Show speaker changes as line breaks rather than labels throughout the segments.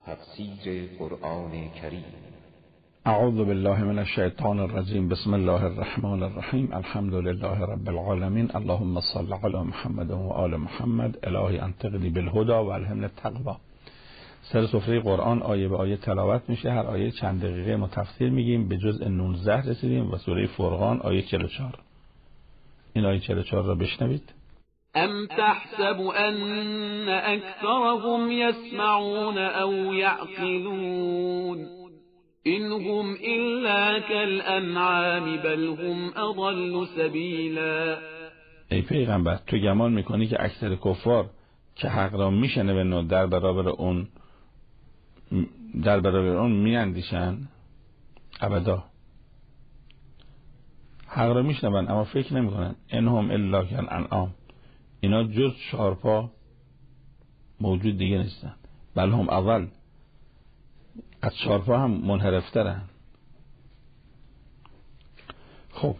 تفسیر قرآن کریم.
اعوذ بالله من الشیطان الرجیم. بسم الله الرحمن الرحیم. الحمد لله رب العالمین. اللهم صل علی محمد و آل محمد. الهی انطقنی بالهدى و الهمنی التقوی. سر سفره قرآن آیه به آیه تلاوت میشه. هر آیه چند دقیقه ما تفسیر میگیم. به جزء 19 رسیدیم و سوره فرقان آیه 44. این آیه 44 را بشنوید.
ام تحسب ان اکثرهم یسمعون او یعقلون انهم الا كالانعام بل هم اضل سبیلا.
ای پیغمبر، تو گمان میکنی که اکثر کفار که حق را میشنون و در برابر اون میاندیشن؟ ابدا. حق را میشنون اما فکر نمیکنن. انهم الا كالانعام، اینا جز چهارپا موجود دیگه نیستن. بل هم اول، از چهارپا هم منحرفترن. خب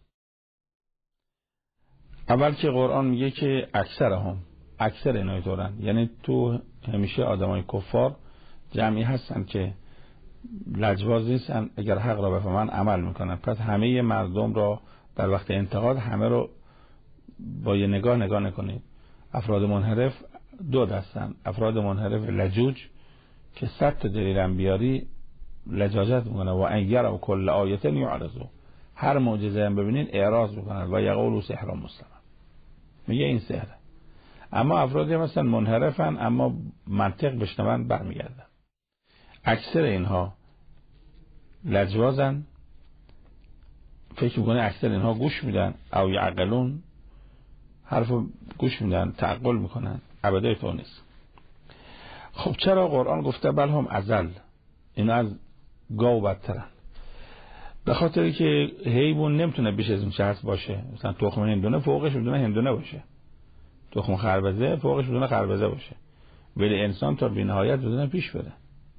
اول که قرآن میگه که اکثر اینا طورن، یعنی تو همیشه آدمای کفار جمعی هستن که لجباز نیستن، اگر حق را بفهمن عمل میکنن. پس همه مردم را در وقت انتقاد همه رو با یه نگاه نکنید. افراد منحرف دو دستن. افراد منحرف لجوج که 100 تا دلیل بیاری لجاجت میکنه و ان یروا کل آیه یعرضوا، هر معجزه هم ببینین اعراض میکنن و یقولوا سحر مستمر، میگه این سحره. اما افرادی مثلا منحرفن اما منطق بشنون برمیگردن. اکثر اینها لجوازن، فکر میکنه اکثر اینها گوش میدن او یعقلون، حرفو گوش میدن، تعقل میکنن. ابدا تو نیست. خب چرا قرآن گفته بل هم ازل، اینا از گاو بدترن؟ به خاطری که حیوان نمیتونه بیش از این چه باشه. مثلا تخم هندونه فوقش بدون هندونه باشه، تخم خربزه فوقش بدون خربزه باشه، ولی انسان تا بی‌نهایت بدون پیش بره.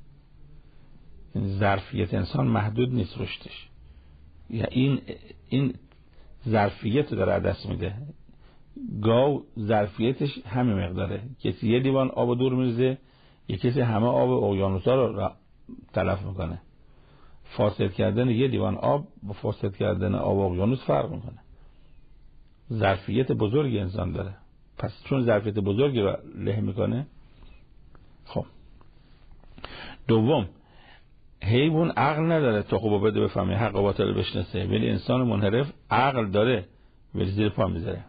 این ظرفیت انسان محدود نیست رشدش، یا این ظرفیت رو داره دست میده. گاو ظرفیتش همین مقداره. کسی یه لیوان آب دور میریزه، یه کسی همه آب اقیانوس‌ها رو تلف میکنه. فاسد کردن یه لیوان آب با فاسد کردن آب اقیانوس فرق میکنه. ظرفیت بزرگی انسان داره، پس چون ظرفیت بزرگی رو له میکنه. خب دوم، حیوان عقل نداره تا خوب بده بفهمه، حق و باطل بشناسه، ولی انسان منحرف عقل داره ولی زیر پا میذاره.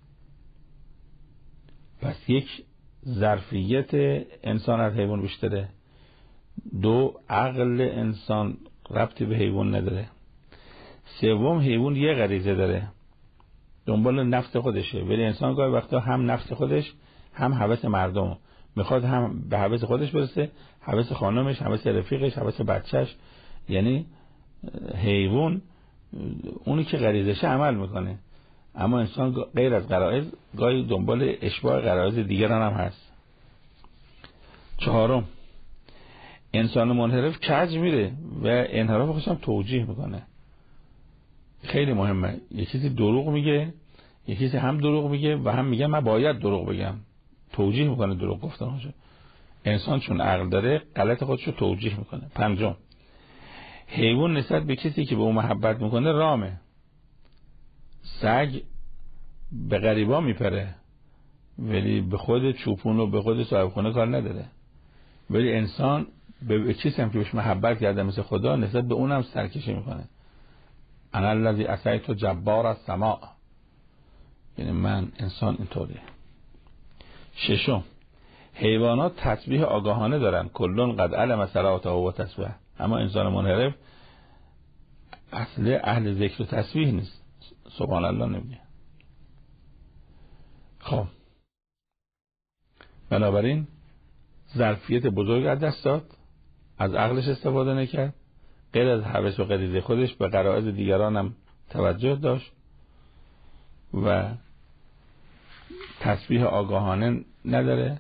پس یک، ظرفیت انسان از حیوان بیشتره. دو، عقل انسان ربطی به حیوان نداره. سوم، حیوان یه غریزه داره، دنبال نفس خودشه، ولی انسان گاهی وقتا هم نفس خودش هم هوس مردم میخواد، هم به هوس خودش برسه، هوس خانمش، هوس رفیقش، هوس بچهش. یعنی حیوان اونی که غریزشه عمل میکنه، اما انسان غیر از غرایز گاهی دنبال اشباع غرایز دیگران هم هست. چهارم، انسان منحرف کج میره و انحراف خودش هم توجیه میکنه. خیلی مهمه. یه چیزی دروغ میگه، یه چیزی هم دروغ میگه و هم میگه من باید دروغ بگم، توجیه میکنه دروغ گفتنشو. انسان چون عقل داره غلط خودشو توجیه میکنه. پنجم، حیوان نسبت به کسی که به اون محبت میکنه رامه. سگ به غریبا میپره ولی به خود چوپون و به خود صاحبخونه کار نداره، ولی انسان به کسی هم که بهش محبت کرده مثل خدا نسبت به اونم سرکشی میکنه. انا الذی اتیت جبار السماء، یعنی من انسان اینطوریه. ششم، حیوانات تسبیح آگاهانه دارن، کلون قد علم صلاته و تسبیح، اما انسان منحرف اهل ذکر و تسبیح نیست، سبحان الله نمیگه. خب بنابراین ظرفیت بزرگ از دست داد، از عقلش استفاده نکرد، غیر از هوس و غریزه خودش به غرایز دیگران هم توجه داشت و تسبیح آگاهانه نداره.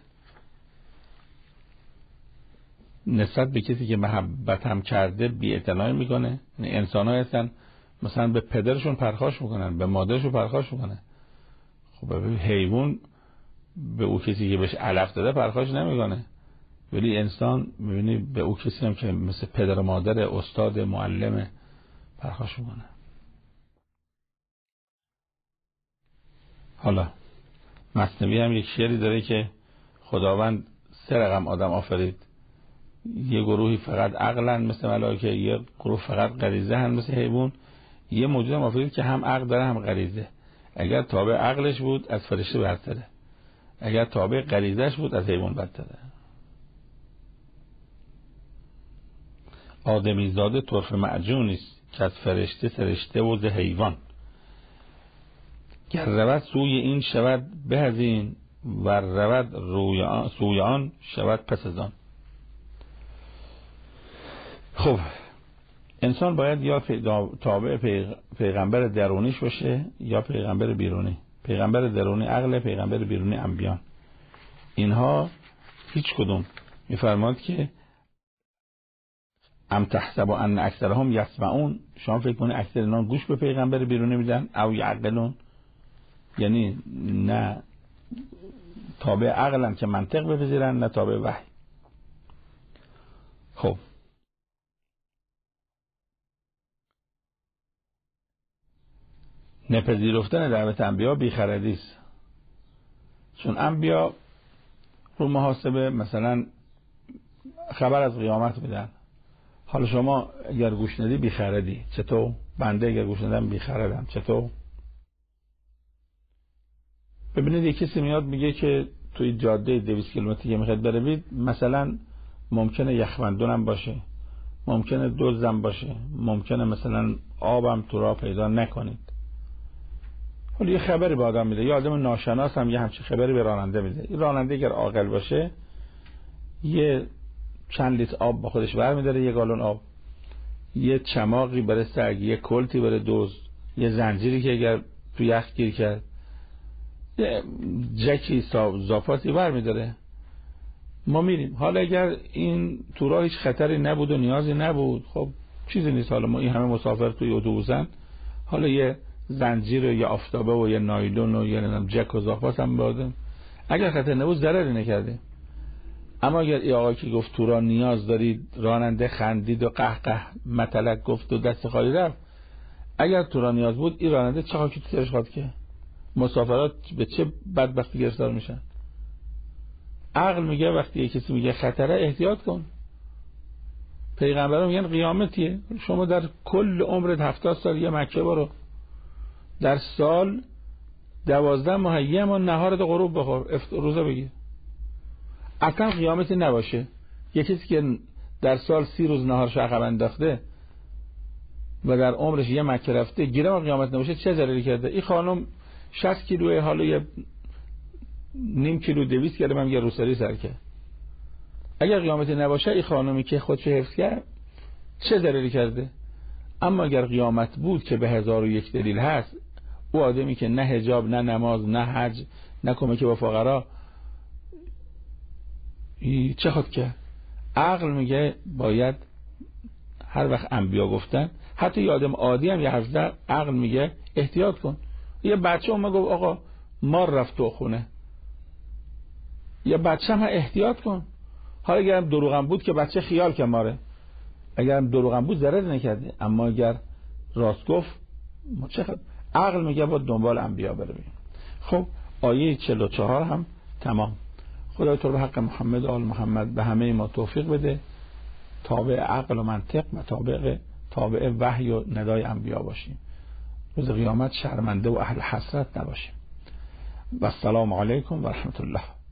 نسبت به کسی که محبت هم کرده بی‌اعتنایی میکنه. انسان ها هستن مثلا به پدرشون پرخاش میکنن، به مادرشون پرخاش میکنه. خب حیوان به او کسی که بهش علف داده پرخاش نمیکنه، ولی انسان میبینی به او کسی هم که مثل پدر و مادر، استاد، معلم پرخاش میکنه. حالا مثنوی هم یک شعری داره که خداوند 3 رقم آدم آفرید، یه گروهی فقط عقلن مثل ملائکه، یه گروه فقط غریزه هن مثل حیوان، یه موجود هم آفرید که هم عقل داره هم غریزه. اگر تابع عقلش بود از فرشته برتره، اگر تابع غریزش بود از حیوان برتره. آدمی زاده طرف معجونیست که از فرشته سرشته و ز حیوان. گر رود سوی این شود به از این، و رود سوی آن شود پس از آن. خب انسان باید یا تابع پیغمبر درونیش باشه یا پیغمبر بیرونی. پیغمبر درونی عقل، پیغمبر بیرونی انبیان. اینها هیچ کدوم میفرماد که ام تحسب ان اکثرهم یسمعون، شما فکر کنید اکثر اینا گوش به پیغمبر بیرونی میدن؟ او یعقلون، یعنی نه تابع عقلن که منطق بپذیرن، نه تابع وحی. خب نپذیرفتن دعوت انبیا بیخردی است، چون انبیا رو محاسبه مثلا خبر از قیامت میدن. حالا شما اگر گوش ندی بیخردی، چطور؟ بنده اگر گوش ندم بیخردم، چطور؟ ببینید یک کسی میاد میگه که توی جاده 200 کیلومتری که میخواید بروید مثلا ممکنه یخبندونم باشه، ممکنه دزدم باشه، ممکنه مثلا آبم تو راه پیدا نکنید. حالا یه خبری به آدم میده، یه آدم ناشناس هم یه همچین خبری به راننده میده. این راننده اگر عاقل باشه یه چند لیتر آب با خودش برمی‌داره، یه گالون آب، یه چماقی برای سگ، یه کلتی برای دزد، یه زنجیری که اگر تو یخ گیر کرد، یه جکی زاپاتی برمی‌داره. ما میریم. حالا اگر این تو راه هیچ خطری نبود و نیازی نبود، خب چیزی نیست. حالا ما این همه مسافر توی اتوبوسن، حالا یه زنجیر و یه آفتابه و یه نایلون و یه جک و زاپات هم بردیم، اگر خطر نبود ضرری نکرده. اما اگر این آقا که گفت تو راه نیاز دارید، راننده خندید و قهقه متلک گفت و دست خالی رفت، اگر تو راه نیاز بود این راننده چه خاکی تو سرش خواهد که مسافرات به چه بدبختی گرفتار میشن. عقل میگه وقتی یک کسی میگه خطره احتیاط کن. پیغمبران میگن قیامتیه، شما در کل عمرت 70 سال یه مکه برو، در سال 12 ماه یه ما نهارت غروب بخور، روزه بگیر. اصلا قیامتی نباشه. یه کسی که در سال 30 روز نهارش عقب انداخته و در عمرش یه مکه رفته، گیرم قیامت نباشه چه ضرری کرده؟ این خانم 60 کیلوه، حالا یه نیم کیلو 200 گرم هم یه روسری سر کرد. اگر قیامتی نباشه این خانمی که خودش حفظ کرد چه ضرری کرده؟ اما اگر قیامت بود که به 1001 دلیل هست، او آدمی که نه حجاب، نه نماز، نه حج، نه کمک به فقرا، چه خود کرد؟ عقل میگه باید هر وقت انبیا گفتن، حتی یه آدم عادی هم یه حرف زد، عقل میگه احتیاط کن. یه بچه اومد گفت آقا مار رفت تو خونه، یه بچه هم احتیاط کن. حالا اگرم دروغم بود که بچه خیال که ماره، اگرم دروغم بود ضرر نکرده، اما اگر راست گفت چه عقل میگه با دنبال انبیا برویم. خب آیه 44 هم تمام. خدای تو به حق محمد و آل محمد به همه ما توفیق بده، تابع عقل و منطق و تابع وحی و ندای انبیا باشیم، روز قیامت شرمنده و اهل حسرت نباشیم. و السلام علیکم و رحمت الله.